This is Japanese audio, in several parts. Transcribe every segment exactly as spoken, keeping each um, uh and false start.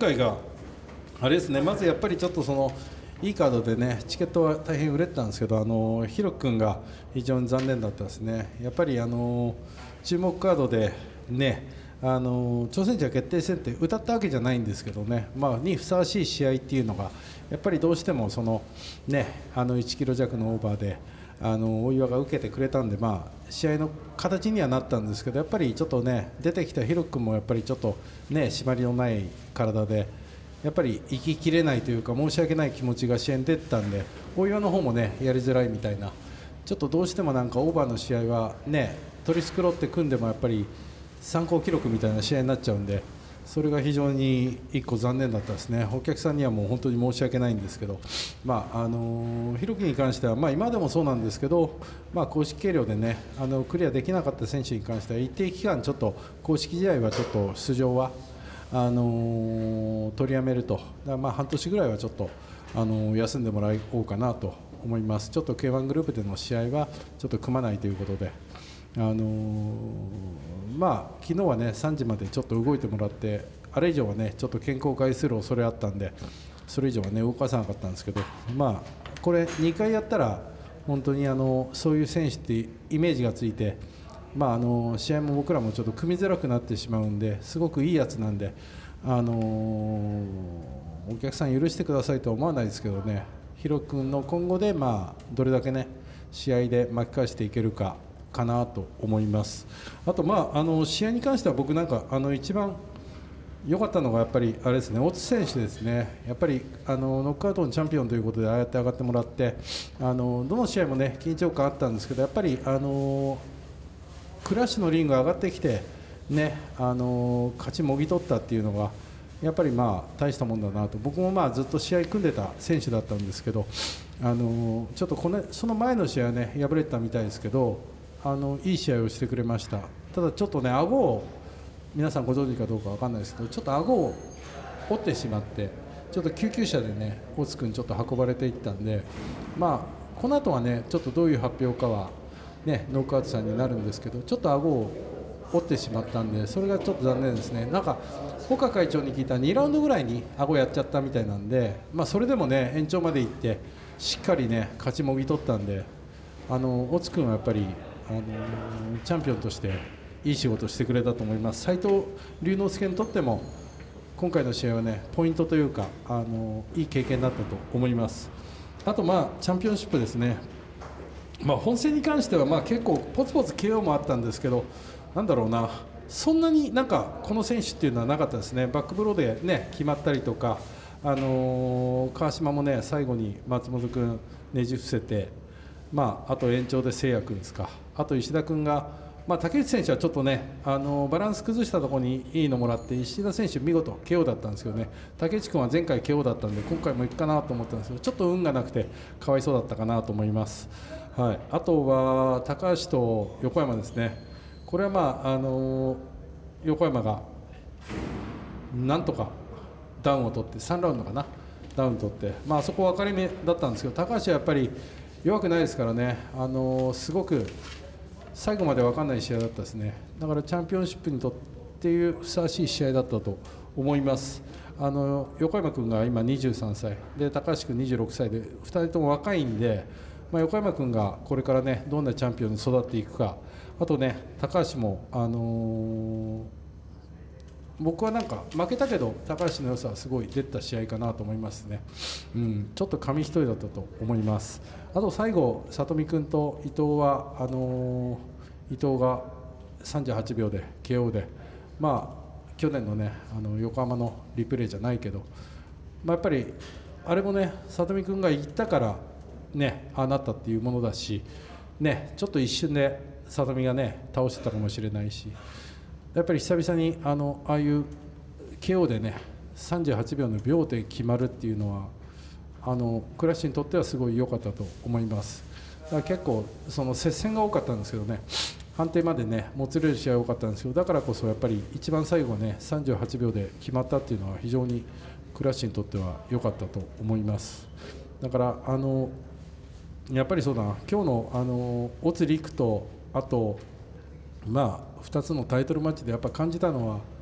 回があれですね、まずやっぱりちょっとそのいいカードでね、チケットは大変売れてたんですけど、あのヒロ君が非常に残念だったですね。やっぱりあの注目カードでね、あの挑戦者決定戦って歌ったわけじゃないんですけどね、まあ、にふさわしい試合っていうのがやっぱりどうしてもその、ね、あのいちキロ弱のオーバーであの大岩が受けてくれたんで、まあ、試合の形にはなったんですけど、やっぱりちょっとね出てきたヒロ君もやっぱりちょっとね締まりのない体でやっぱり生ききれないというか申し訳ない気持ちが試合に出てたんで、大岩の方もねやりづらいみたいな、ちょっとどうしてもなんかオーバーの試合はね取り繕って組んでもやっぱり参考記録みたいな試合になっちゃうんで、それが非常にいっこ残念だったですね。お客さんにはもう本当に申し訳ないんですけど、まああの弘樹に関しては、まあ、今でもそうなんですけど、まあ、公式計量でねあのクリアできなかった選手に関しては一定期間ちょっと公式試合はちょっと出場はあの取りやめると、だからまあ半年ぐらいはちょっと、あの休んでもらおうかなと思います。ちょっと ケーワン グループでの試合はちょっと組まないということで、あのー、まあ昨日はねさんじまでちょっと動いてもらって、あれ以上はねちょっと健康を害する恐れあったんで、それ以上はね動かさなかったんですけど、まあこれにかいやったら本当にあのそういう選手ってイメージがついて、まあ、あの試合も僕らもちょっと組みづらくなってしまうんで、すごくいいやつなんで、あのお客さん許してくださいとは思わないですけどね、ヒロ君の今後で、まあ、どれだけね試合で巻き返していけるかかなと思います。あと、まあ、あの試合に関しては僕なんかあの一番良かったのがやっぱりあれですね、大津選手ですね。やっぱりあのノックアウトのチャンピオンということでああやって上がってもらって、あのどの試合もね緊張感あったんですけど、やっぱりあのクラッシュのリング上がってきて、ね、あの勝ちもぎ取ったっていうのがやっぱりまあ大したもんだなと、僕もまあずっと試合組んでた選手だったんですけど、あのちょっとこのその前の試合はね敗れてたみたいですけど、あのいい試合をしてくれました。ただちょっとね顎を皆さんご存知かどうかわかんないですけど、ちょっと顎を折ってしまって、ちょっと救急車でね大津君ちょっと運ばれていったんで、まあこの後はねちょっとどういう発表かはね、ノックアウトさんになるんですけど、ちょっと顎を折ってしまったんで、それがちょっと残念ですね。なんか岡会長に聞いたらにラウンドぐらいに顎やっちゃったみたいなんで、まあ、それでもね延長まで行ってしっかりね勝ちもぎ取ったんで、あの大津君はやっぱりあのチャンピオンとしていい仕事してくれたと思います。斉藤龍之介にとっても今回の試合はねポイントというか、あのいい経験だったと思います。あとまあチャンピオンシップですね。まあ、本戦に関してはまあ結構ポツポツ ケーオー もあったんですけど、なんだろうな、そんなになんかこの選手っていうのはなかったですね。バックブローで、ね、決まったりとか、あのー、川島もね最後に松本君ねじ伏せて、まあ、あと延長で誠也君ですか、あと石田君が、まあ、竹内選手はちょっとね、あのー、バランス崩したところにいいのもらって、石田選手見事 ケーオー だったんですけどね、竹内君は前回 ケーオー だったんで今回もいくかなと思ったんですけど、ちょっと運がなくてかわいそうだったかなと思います。はい、あとは高橋と横山ですね。これは、まああの横山がなんとかダウンを取ってさんラウンドかなダウン取って、まあ、あそこ分かれ目だったんですけど、高橋はやっぱり弱くないですからね、あのすごく最後まで分かんない試合だったですね。だからチャンピオンシップにとっていうふさわしい試合だったと思います。あの横山君が今にじゅうさんさいで、高橋君にじゅうろくさいでふたりとも若いんで、まあ、横山君がこれからねどんなチャンピオンに育っていくか、あとね高橋も、あのー、僕はなんか負けたけど高橋の良さはすごい出た試合かなと思いますね。うん、ちょっと紙一重だったと思います。あと最後里見君と伊藤はあのー、伊藤がさんじゅうはちびょうで ケーオー で、まあ去年のねあの横浜のリプレイじゃないけど、まあ、やっぱりあれもね里見君が言ったからね、ああなったっていうものだし、ね、ちょっと一瞬で里見がね倒してたかもしれないし、やっぱり久々にあのああいう ケーオー でねさんじゅうはちびょうの秒で決まるっていうのは、あのクラッシュにとってはすごい良かったと思います。だから結構その接戦が多かったんですけどね、判定までねもつれる試合多かったんですけど、だからこそやっぱり一番最後ねさんじゅうはちびょうで決まったっていうのは非常にクラッシュにとっては良かったと思います。だからあのやっぱりそうだな、今日のあの大津陸とあとまあふたつのタイトルマッチでやっぱ感じたのは、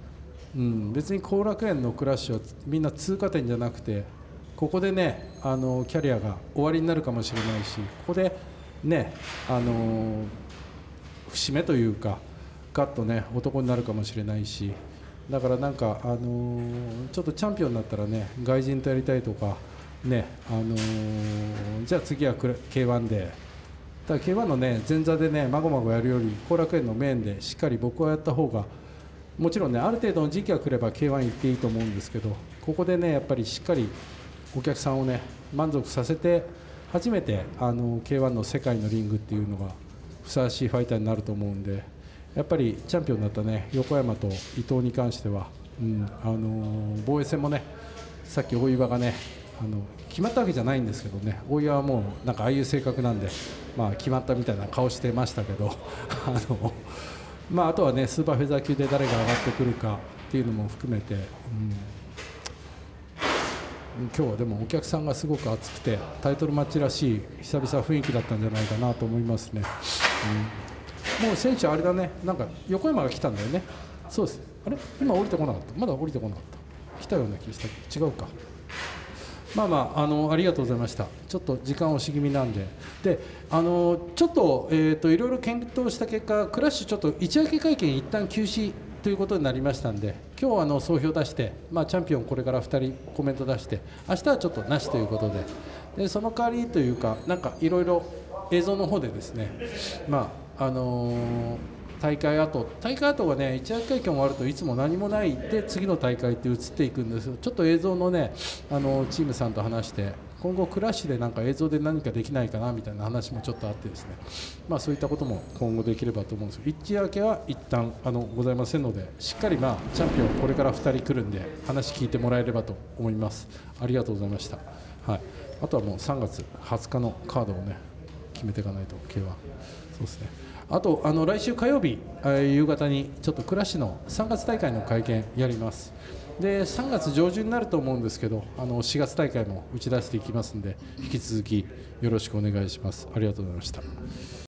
うん、別に後楽園のクラッシュはみんな通過点じゃなくて、ここでねあのキャリアが終わりになるかもしれないし、ここでねあの節目というかガッとね男になるかもしれないし、だからなんかあのちょっとチャンピオンになったらね外人とやりたいとかね、あのじゃあ次は ケーワン で、ただ ケーワン のね前座でねまごまごやるより後楽園のメインでしっかり僕はやった方が、もちろんねある程度の時期が来れば ケーワン 行っていいと思うんですけど、ここでねやっぱりしっかりお客さんをね満足させて初めてあの ケーワン の世界のリングっていうのがふさわしいファイターになると思うんで、やっぱりチャンピオンになったね横山と伊藤に関しては、うん、あの防衛戦もねさっき大岩がねあの決まったわけじゃないんですけどね、大岩はもうなんかああいう性格なんで、まあ、決まったみたいな顔してましたけどあの、まあ、あとはねスーパーフェザー級で誰が上がってくるかっていうのも含めて、うん、今日はでもお客さんがすごく熱くてタイトルマッチらしい久々雰囲気だったんじゃないかなと思いますね。うん、もう選手あれだね、なんか横山が来たんだよね。そうです。あれ今降りてこなかった。まだ降りてこなかった。来たような気がした。違うか。まあまあ、あのありがとうございました。ちょっと時間押し気味なんで、であのちょっと,、えー、といろいろ検討した結果、クラッシュちょっと一明け会見一旦休止ということになりましたんで、今日はあの総評出して、まあ、チャンピオンこれからふたりコメント出して、明日はちょっとなしということで、でその代わりというか、なんかいろいろ映像の方でですね、まああのー大会後、大会後はね、一明け会見終わるといつも何もないで次の大会って移っていくんですよ。ちょっと映像のね、あのチームさんと話して、今後クラッシュでなんか映像で何かできないかなみたいな話もちょっとあってですね、まあそういったことも今後できればと思うんですけど、一明けは一旦あのございませんので、しっかりまあチャンピオンこれからふたり来るんで話聞いてもらえればと思います。ありがとうございました。はい。あとはもうさんがつはつかのカードをね決めていかないと ケーワン。そうですね。あとあの来週火曜日、夕方にちょっとクラッシュのさんがつ大会の会見やります。でさんがつ上旬になると思うんですけど、あのしがつ大会も打ち出していきますので、引き続きよろしくお願いします。ありがとうございました。